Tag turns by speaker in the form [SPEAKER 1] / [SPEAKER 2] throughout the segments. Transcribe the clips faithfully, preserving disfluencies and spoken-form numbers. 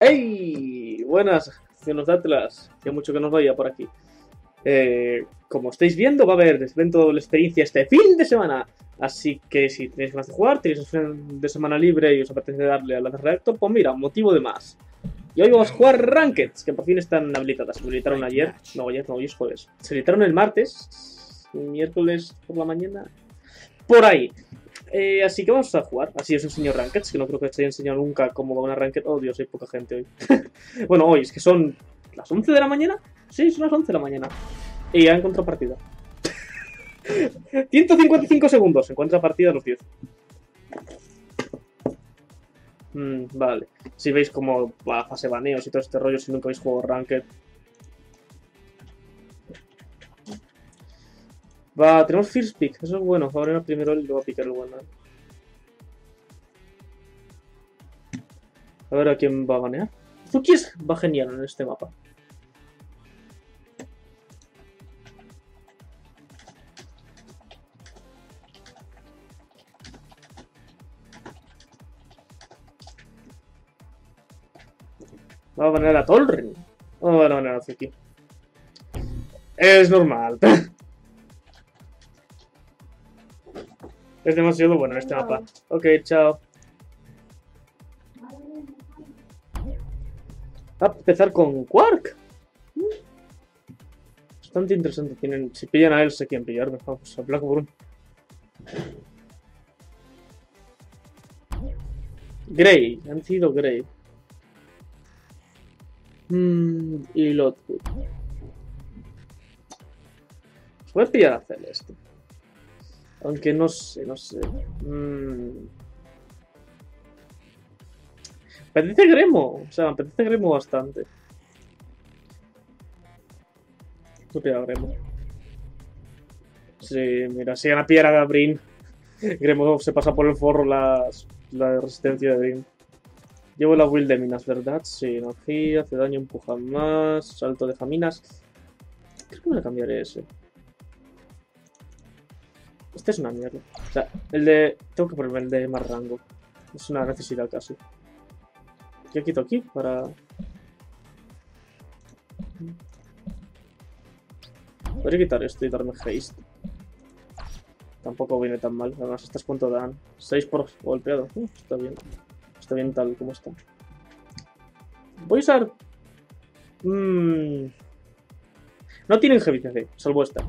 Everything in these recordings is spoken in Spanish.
[SPEAKER 1] ¡Hey! Buenas, nos Atlas. Que mucho que nos vaya por aquí. Eh, como estáis viendo, va a haber evento de doble experiencia este fin de semana. Así que si tenéis ganas de jugar, tenéis un fin de semana libre y os apetece darle a la reactor, pues mira, motivo de más. Y hoy vamos a jugar Rankeds, que por fin están habilitadas. Se habilitaron ayer. No, ayer no, hoy es jueves. Se habilitaron el martes. Miércoles por la mañana. Por ahí. Eh, así que vamos a jugar. Así os enseño Rankeds, que no creo que os haya enseñado nunca cómo va una Ranked. Oh, Dios, hay poca gente hoy. Bueno, hoy es que son las once de la mañana. Sí, son las once de la mañana. Y ya encontrado partida. ciento cincuenta y cinco segundos. Encuentra partida a los diez. Mm, vale. Si veis cómo va fase baneos y todo este rollo, si nunca habéis jugado Ranked. Va, tenemos First Pick. Eso es bueno. Va a abrir primero y luego a picar el bueno. A ver a quién va a banear. Zukis va genial en este mapa. Va a banear a Tolrin. O va a banear a Zuki. Es normal. Es demasiado bueno en este mapa. Ok, chao. Va a empezar con Quark. Bastante interesante. Tienen, si pillan a él, sé quién pillarme. Vamos a Blackburn. Grey. Han sido Grey. Mm, y Lockwood. Voy a pillar a Celeste. Aunque no sé, no sé. Mm. Me apetece Gremo. O sea, me apetece Gremo bastante. Voy a pillar a Gremo. Sí, mira, si gana pillar a Gabrin. Gremo se pasa por el forro las, la resistencia de Brin. Llevo la build de minas, ¿verdad? Sí, energía, hace daño, empuja más, salto de minas. Creo que me voy a cambiar ese. Este es una mierda. O sea, el de... Tengo que ponerme el de más rango. Es una necesidad casi. ¿Qué quito aquí? Para... Podría quitar esto y darme haste. Tampoco viene tan mal. Además, estás punto dan seis por golpeado. Uh, está bien. Está bien tal como está. Voy a usar... Mm... No tienen G B C, salvo esta.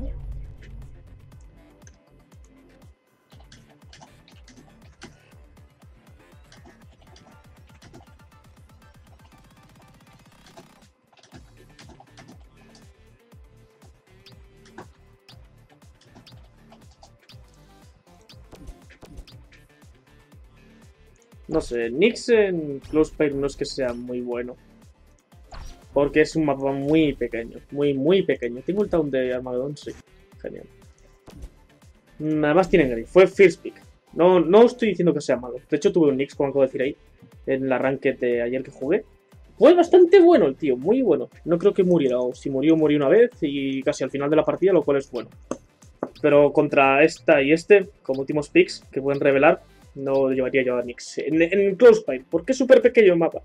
[SPEAKER 1] No sé, Nyx en Close Pair no es que sea muy bueno. Porque es un mapa muy pequeño. Muy, muy pequeño. Tengo el Town de Armageddon, sí. Genial. Además tienen Grey. Fue First Pick. No, no estoy diciendo que sea malo. De hecho tuve un Nyx, como acabo de decir ahí. En el arranque de ayer que jugué. Fue bastante bueno el tío. Muy bueno. No creo que muriera. O si murió, murió una vez. Y casi al final de la partida, lo cual es bueno. Pero contra esta y este, como últimos picks que pueden revelar, no llevaría yo a Nyx en, en Close Pair, porque es súper pequeño el mapa.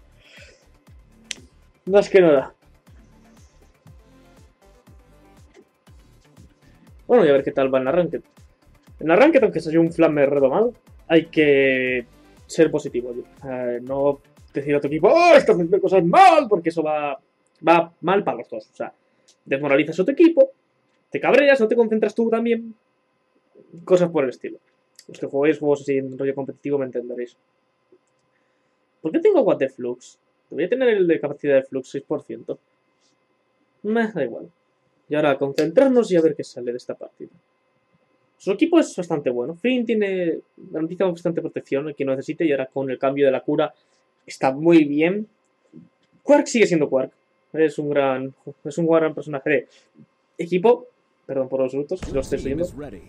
[SPEAKER 1] Más que nada. Bueno, voy a ver qué tal va en la Ranked. En la Ranked, aunque sea un flamer redomado, hay que ser positivo. Eh, no decir a tu equipo, ¡oh, estás haciendo cosas mal! Porque eso va, va mal para los dos. O sea, desmoralizas a tu equipo, te cabreas, no te concentras tú también. Cosas por el estilo. Los que juguéis juegos así en rollo competitivo me entenderéis. ¿Por qué tengo What the Flux? Debería tener el de capacidad de flux seis por ciento. Me da igual. Y ahora concentrarnos y a ver qué sale de esta partida. Su equipo es bastante bueno. Finn tiene garantiza bastante protección, quien lo necesite, y ahora con el cambio de la cura está muy bien. Quark sigue siendo Quark. Es un gran, es un gran personaje de equipo. Perdón por los frutos, si lo estoy viendo.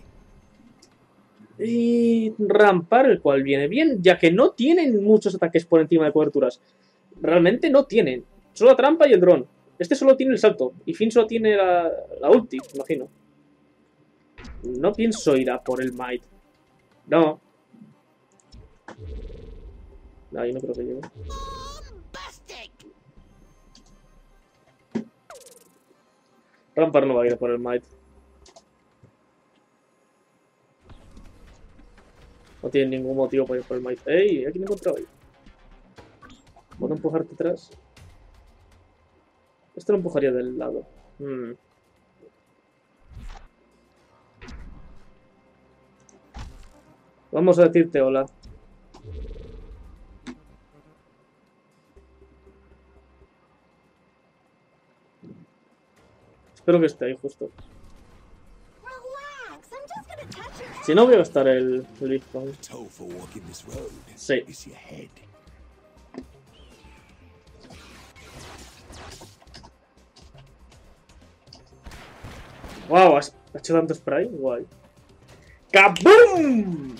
[SPEAKER 1] Y Rampar, el cual viene bien, ya que no tienen muchos ataques por encima de coberturas. Realmente no tienen. Solo la trampa y el dron. Este solo tiene el salto. Y Finn solo tiene la, la ulti, imagino. No pienso ir a por el Might. No. No, yo no creo que llegue. Rampart no va a ir por el Might. No tiene ningún motivo para ir por el Might. ¡Ey! Aquí me he encontrado ahí. ¿Puedo empujarte atrás? Esto lo empujaría del lado. Hmm. Vamos a decirte hola. Espero que esté ahí justo. Si no, voy a gastar el, el Big Bang. Sí. Wow, has hecho tanto spray. Guay. ¡Kaboom!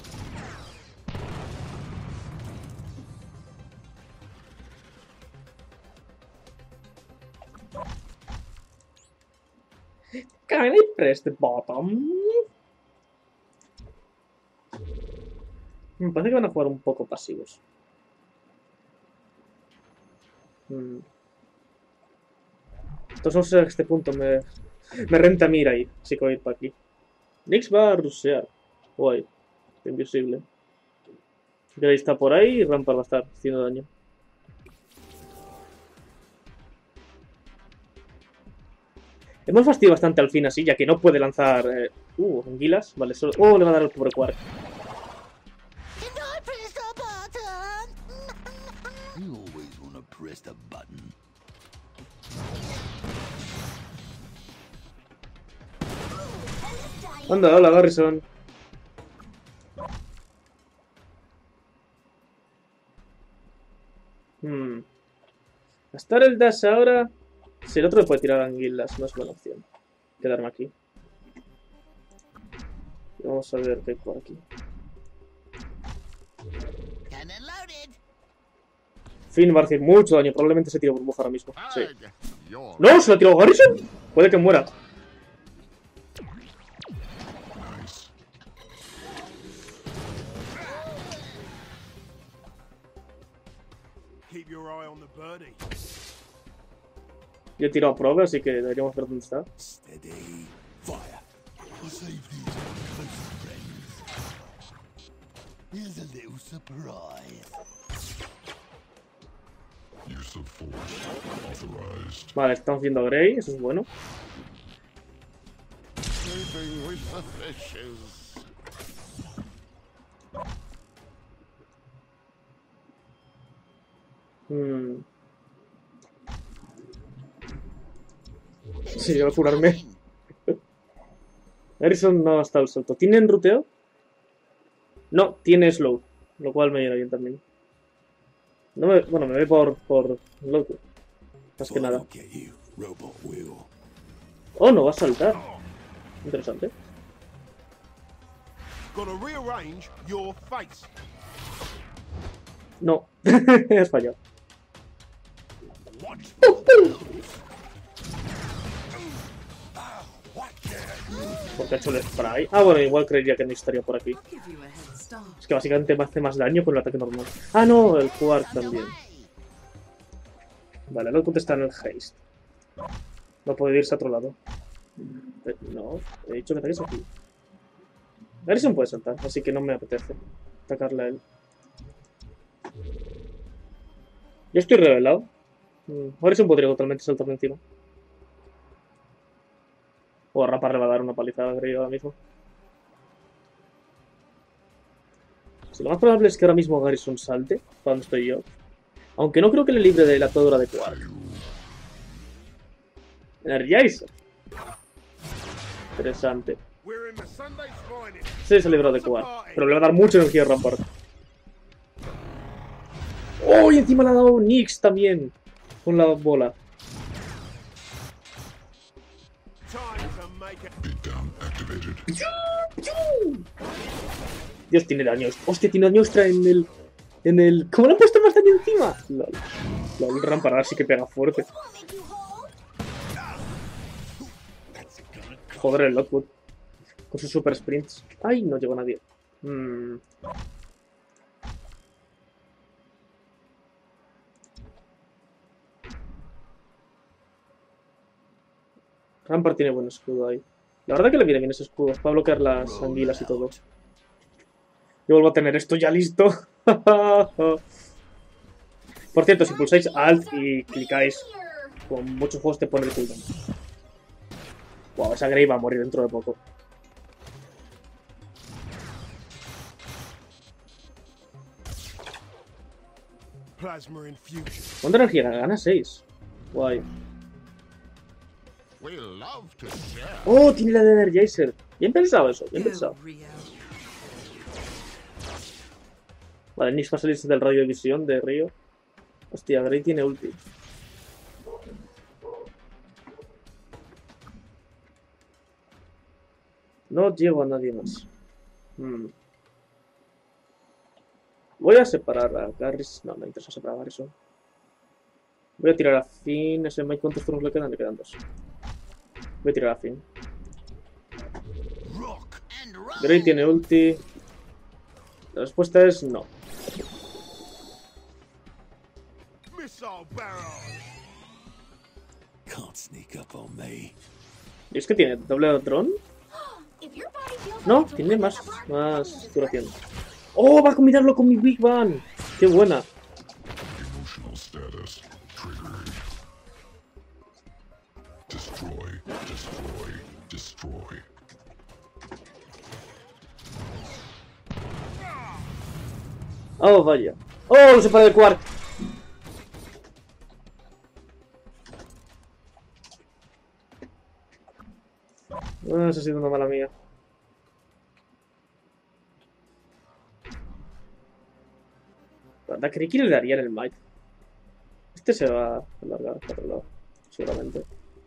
[SPEAKER 1] Can I press the bottom? Me parece que van a jugar un poco pasivos. Hmm. Entonces no sé a este punto me, me renta a ir ahí. Así que voy a ir para aquí. Nix va a rushear. Guay. Invisible. Grey está por ahí y Rampart va a estar haciendo daño. Hemos fastidiado bastante al fin así, ya que no puede lanzar... Eh... Uh, anguilas. Vale, solo... Oh, le va a dar el pobre Quark. Anda, hola Garrison. Hmm. Gastar el dash ahora... Si el otro le puede tirar anguilas, no es buena opción. Quedarme aquí. Y vamos a ver qué hay por aquí. Finn va a hacer mucho daño. Probablemente se tire burbuja ahora mismo. Sí. ¡No! ¿Se lo tiró Garrison? Puede que muera. Yo he tirado a Probe, así que deberíamos ver dónde está. Vale, estamos viendo a Grey, eso es bueno. Hmm. Sí, voy a curarme. Harrison no ha estado el salto. ¿Tienen ruteo? No, tiene slow. Lo cual me viene bien también. No me, bueno, me voy por, por loco. Más que nada. Oh, no va a saltar. Interesante. No, has fallado. Porque ha hecho el spray. Ah, bueno, igual creería que no estaría por aquí. Es que básicamente me hace más daño con el ataque normal. Ah, no, el Quark también. Vale, el output está en el haste. No puede irse a otro lado. Eh, no, he dicho que ataques aquí. Harrison puede saltar, así que no me apetece atacarle a él. Yo estoy revelado. Harrison podría totalmente saltar de encima. O Rampart le va a dar una palizada, creo yo, ahora mismo. Si lo más probable es que ahora mismo Garrison salte, para donde estoy yo. Aunque no creo que le libre de la atadura de Quark. Energizer. Interesante. Sí, se libró de Quark. Pero le va a dar mucha energía a Rampart. ¡Oh! Y encima le ha dado Nix también. Con la bola. Dios, tiene daño. Hostia, tiene daño extra en el... En el... ¿Cómo le han puesto más daño encima? Lol. Lol, Rampart sí que pega fuerte. Joder, el Lockwood. Con sus super sprints. Ay, no llegó nadie. Hmm. Rampart tiene buen escudo ahí. La verdad que le viene bien ese escudo. Para bloquear las anguilas y todo. Yo vuelvo a tener esto ya listo. Por cierto, si pulsáis Alt y clicáis, con muchos juegos te pone el cooldown. Wow, esa Grey va a morir dentro de poco. ¿Cuánta energía gana? seis. Guay. Oh, tiene la de Energizer. Bien pensado eso, bien pensado. Vale, Nix va a salirse del radio de visión de Río. Hostia, Grey tiene ulti. No llego a nadie más. Hmm. Voy a separar a Garrison. No, me interesa separar a Garrison. Voy a tirar a Finn. Ese Mike, ¿cuántos turnos le quedan? Le quedan dos. Voy a tirar a Finn. Grey tiene ulti. La respuesta es no. ¿Y es que tiene doble dron? No, tiene más, más duración. ¡Oh! Va a combinarlo con mi Big Bang. ¡Qué buena! ¡Oh, vaya! ¡Oh! Lo separa de Quark. Ah, eso ha sido una mala mía. La verdad, creí que le daría en el Might. Este se va a alargar para otro lado, seguramente.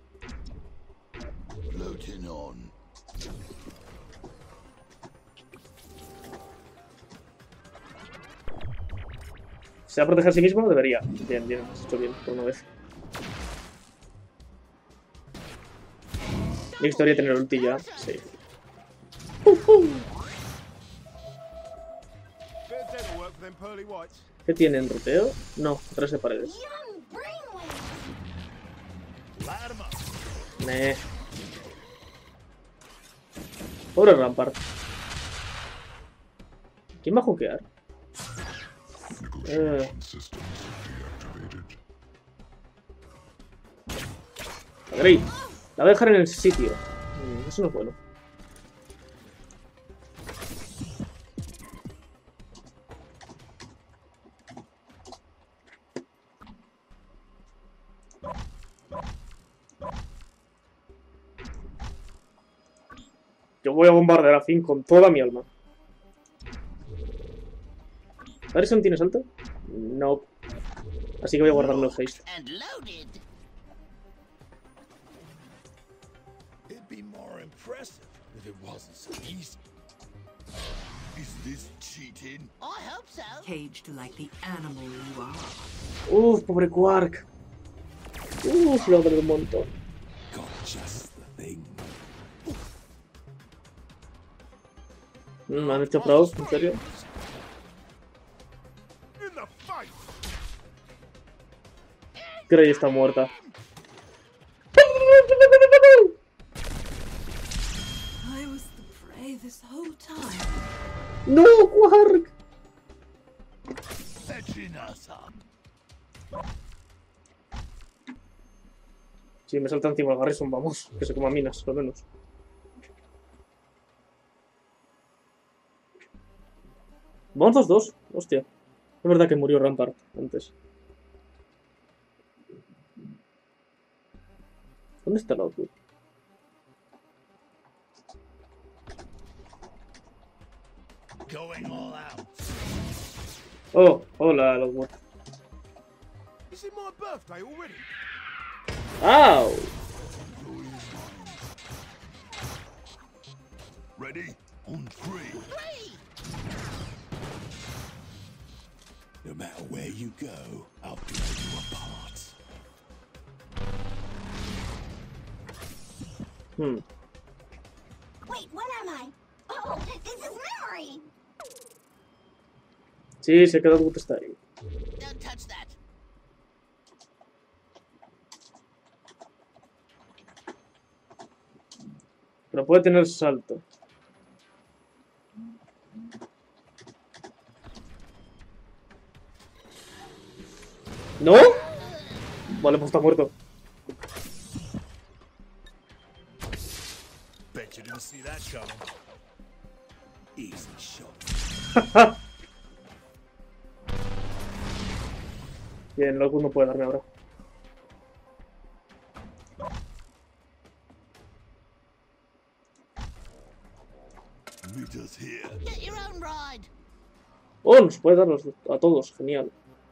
[SPEAKER 1] ¿Se va a proteger a sí mismo? Debería. Bien, bien, has hecho bien por una vez. Mi historia tener ulti ya, sí. Uh, uh. ¿Qué tienen? ¿Ruteo? No, tres de paredes. Meh. Pobre Rampart. ¿Quién va a jukear? Eh. La Grey. La voy a dejar en el sitio. Mm, eso no es bueno. Yo voy a bombardear a Finn con toda mi alma. ¿Garrison tiene salto? No. Así que voy a guardarlo el haste. Uf, pobre Quark. Uf, lo de un montón. ¿Me han hecho pros? ¿En serio? Grey está muerta. ¡No, Quark! Sí, me salta encima el Garrison, vamos. Que se coma minas, al menos. Vamos dos dos. Hostia. Es verdad que murió Rampart antes. ¿Dónde está el output? Oh, hola, Lockwood. ¡Au!
[SPEAKER 2] Ready? On three. No matter where you go, I'll blow you apart.
[SPEAKER 1] Hmm.
[SPEAKER 3] Wait, what am I? Oh, this is memory.
[SPEAKER 1] Sí, se quedó Output está ahí.
[SPEAKER 3] Don't touch that.
[SPEAKER 1] Pero puede tener salto. ¿No? Vale, pues está muerto.
[SPEAKER 2] Bet you didn't see that coming. Easy shot.
[SPEAKER 1] Bien, Lockwood no puede darme ahora.
[SPEAKER 2] Meet us here.
[SPEAKER 3] Get your own ride.
[SPEAKER 1] Oh, nos puede darlos a todos. Genial.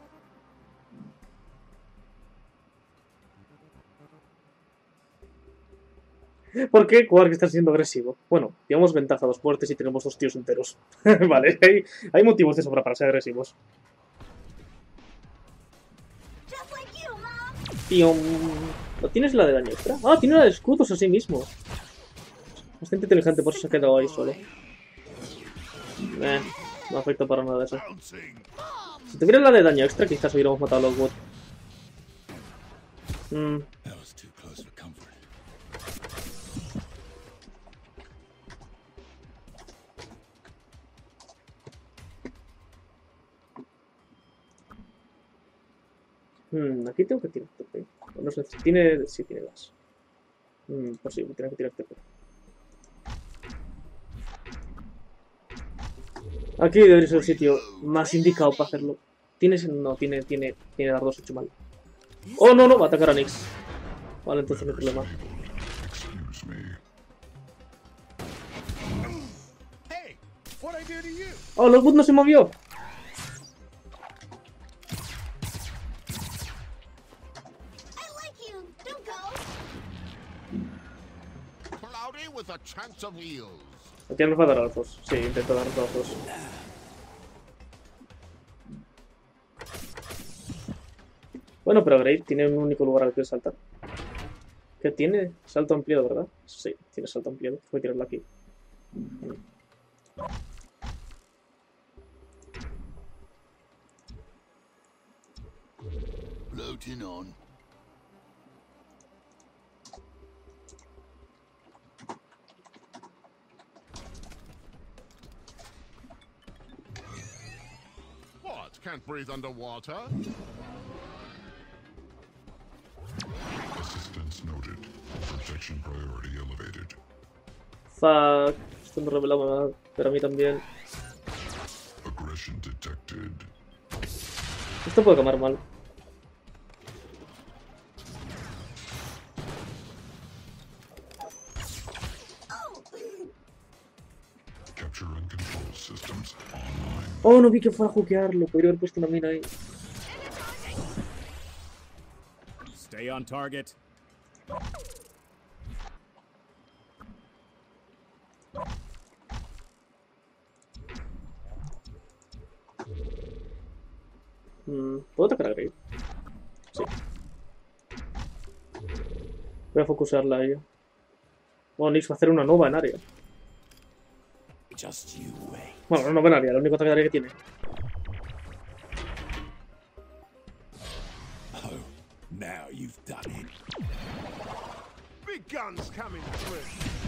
[SPEAKER 1] ¿Por qué Quark está siendo agresivo? Bueno, llevamos ventaja a dos muertes y tenemos dos tíos enteros. Vale, hay, hay motivos de sobra para ser agresivos.
[SPEAKER 3] Just like you, Mom.
[SPEAKER 1] Tío, ¿no tienes la de daño extra? Ah, tiene la de escudos a sí mismo. Bastante inteligente, por eso se ha quedado ahí solo. Eh, no afecta para nada eso.
[SPEAKER 2] Bouncing.
[SPEAKER 1] Si tuviera la de daño extra, quizás hubiéramos matado a Lockwood. Mm,
[SPEAKER 2] That was too close for comfort.
[SPEAKER 1] mm, aquí tengo que tirar T P. No sé, tiene... Sí, tiene gas. Mm, pues sí, tiene que tirar T P. Aquí debería ser el sitio más indicado para hacerlo. Tienes... No, tiene... Tiene... Tiene dardos hecho mal. Oh, no, no, va a atacar a Nyx. Vale, entonces no hay problema.
[SPEAKER 2] Excuse me. Hey, what I do to you?
[SPEAKER 1] Oh, Lockwood no se movió.
[SPEAKER 3] I like you. Don't go.
[SPEAKER 4] Cloudy with a chance of eels.
[SPEAKER 1] Aquí nos va a dar alfos. Sí, intento dar alfos. Bueno, pero Grey tiene un único lugar al que saltar. ¿Qué tiene? Salto ampliado, ¿verdad? Sí, tiene salto ampliado. Voy a tirarlo aquí.
[SPEAKER 2] Floating on.
[SPEAKER 4] What? Can't breathe underwater?
[SPEAKER 5] Assistance noted. Protection priority elevated.
[SPEAKER 1] Fuck. Esto me revelaba, pero a mí también.
[SPEAKER 5] Aggression detected.
[SPEAKER 1] Esto puede acabar mal.
[SPEAKER 5] Capture and control systems online.
[SPEAKER 1] Oh, no vi que fuera a jukearlo. Podría haber puesto una mina ahí.
[SPEAKER 6] Stay on target.
[SPEAKER 1] Mm, ¿Puedo atacar a Grey? Sí. Voy a focusarla a ella. Bueno, Nyx va a hacer una nova en área.
[SPEAKER 2] Just you wait.
[SPEAKER 1] Bueno, una nova en área, el único ataque de área que tiene.
[SPEAKER 2] Oh, now you've done it.
[SPEAKER 4] Big guns coming through.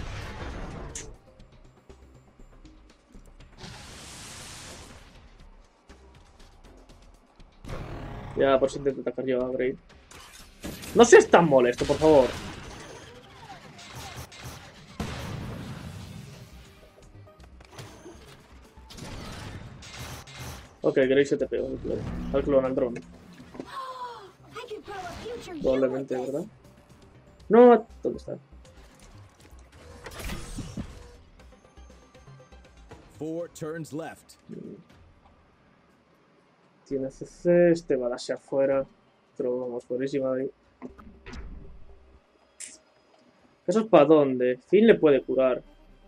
[SPEAKER 1] Ya, por si intento atacar yo a Grey. No seas tan molesto, por favor. Ok, Grey se te pegó al clon, al clon, al dron.
[SPEAKER 3] I could grow a future you with
[SPEAKER 1] Probablemente,
[SPEAKER 3] this.
[SPEAKER 1] ¿verdad? No, ¿dónde está?
[SPEAKER 6] Four turns left.
[SPEAKER 1] Tiene C C, este va hacia afuera. Pero vamos, buenísima ahí. ¿Eso es para dónde? Finn le puede curar.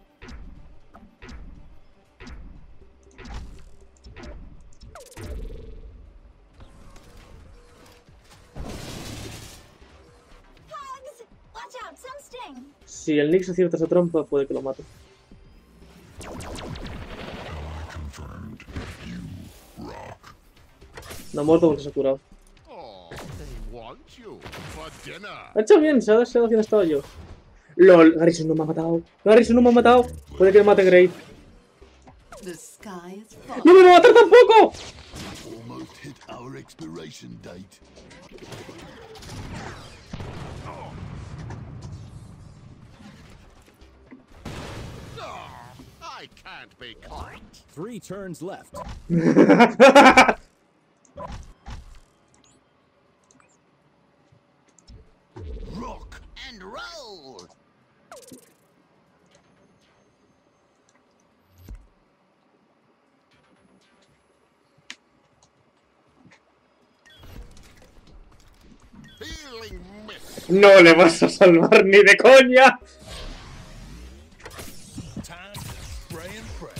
[SPEAKER 3] Hugs! Watch out, some sting.
[SPEAKER 1] Si el Nyx acierta esa trampa, puede que lo mate.
[SPEAKER 5] Ally confirmed. You rock.
[SPEAKER 1] No ha muerto porque se ha curado.
[SPEAKER 4] Oh, they want you for dinner.
[SPEAKER 1] Ha hecho bien, se ha dado hacia donde estaba yo. LOL, Garrison no me ha matado. Garrison no me ha matado. Puede que me mate Grave.
[SPEAKER 7] The sky is
[SPEAKER 1] ¡No
[SPEAKER 7] falling.
[SPEAKER 1] me va a matar tampoco!
[SPEAKER 2] Almost hit our expiration date.
[SPEAKER 4] Oh, I can't be caught.
[SPEAKER 6] Three turns left.
[SPEAKER 2] Rock.
[SPEAKER 4] And roll. Healing mist.
[SPEAKER 1] No le vas a salvar ni de coña.
[SPEAKER 2] Time to spray and pray.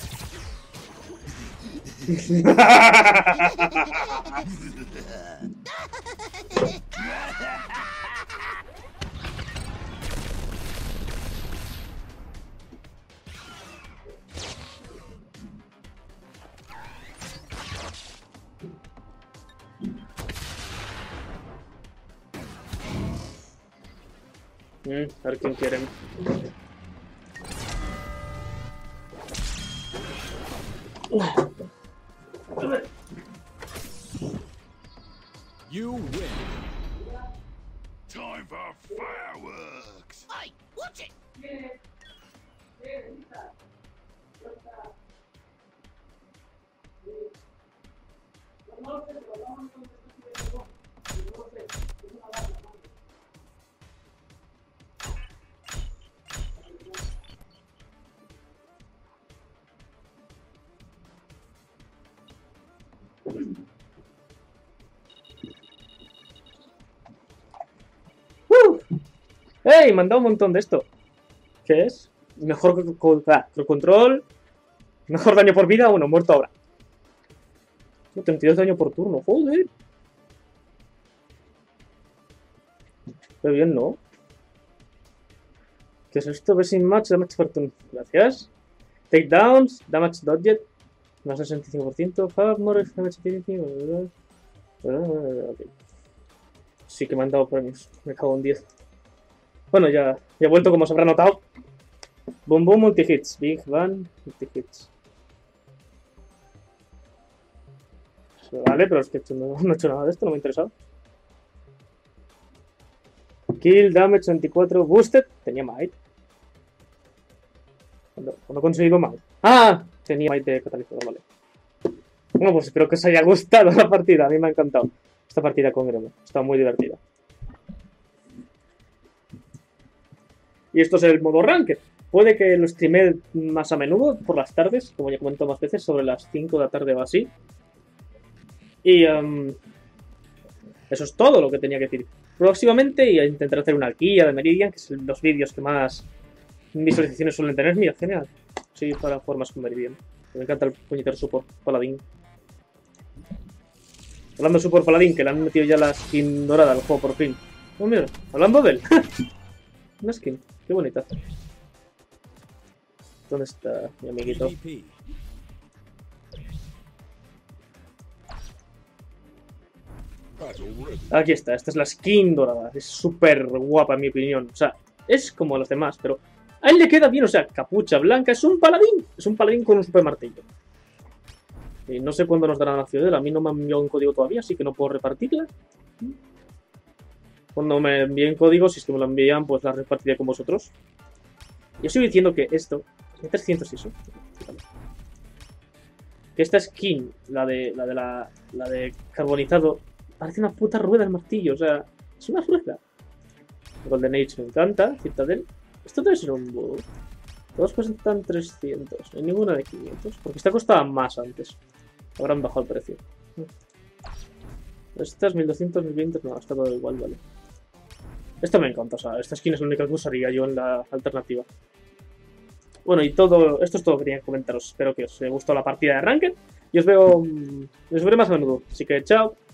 [SPEAKER 1] Mm, a ver quién quiere.
[SPEAKER 6] You win.
[SPEAKER 2] Time for fireworks.
[SPEAKER 4] Hey, watch it.
[SPEAKER 1] ¡Uh! ¡Ey! Me han dado un montón de esto. ¿Qué es? Mejor co- co- ah, control. Mejor daño por vida. Uno, muerto ahora. treinta y dos daño por turno. Joder. Qué bien, ¿no? ¿Qué es esto? Versing match, damage per turn. Gracias. Takedowns, damage dodged. Más sesenta y cinco por ciento. Have more damage sesenta y cinco. Ah, ok. Sí que me han dado premios. Me cago en diez. Bueno, ya, ya he vuelto como se habrá notado. Boom Boom multi-hits. Big Bang multi-hits. Vale, pero es que no, no he hecho nada de esto, no me ha interesado. Kill, damage veinticuatro, boosted. Tenía might. ¿Cuándo, ¿cuándo he conseguido might? ¡Ah! Tenía might de catalizador, vale. Bueno, pues espero que os haya gustado la partida. A mí me ha encantado esta partida con Gremo. Está muy divertida. Y esto es el modo Ranked. Puede que lo streame más a menudo por las tardes, como ya he comentado más veces, sobre las cinco de la tarde o así. Y um, eso es todo lo que tenía que decir. Próximamente y intentar hacer una guía de Meridian, que son los vídeos que más visualizaciones suelen tener. Mira, genial. Sí, para jugar más con Meridian. Me encanta el puñetero support paladín. Hablando de support paladín, que le han metido ya la skin dorada al juego por fin. Oh, mira, hablando de él. Una skin, qué bonita. ¿Dónde está mi amiguito?
[SPEAKER 6] P V P.
[SPEAKER 5] Battle ready.
[SPEAKER 1] Aquí está, esta es la skin dorada. Es súper guapa en mi opinión. O sea, es como los demás, pero a él le queda bien. O sea, capucha blanca, es un paladín. Es un paladín con un super martillo. Y no sé cuándo nos darán la ciudadela. A mí no me han enviado un código todavía, así que no puedo repartirla. Cuando me envíen código, si es que me lo envían, pues la repartiré con vosotros. Yo sigo diciendo que esto... trescientos y eso. Que esta skin, la de la de la, la de carbonizado, parece una puta rueda el martillo, o sea, es una rueda. Golden Age me encanta, Citadel. Esto debe ser un bug. Todos cuestan trescientos, no hay ninguna de quinientos, porque esta costaba más antes. Habrán bajado el precio. Estas mil doscientos, mil veinte, no, está todo igual, vale. Esta me encanta, o sea, esta skin es la única que usaría yo en la alternativa. Bueno, y todo, esto es todo lo que quería comentaros. Espero que os haya gustado la partida de Ranked y os veo, os veré más a menudo. Así que chao.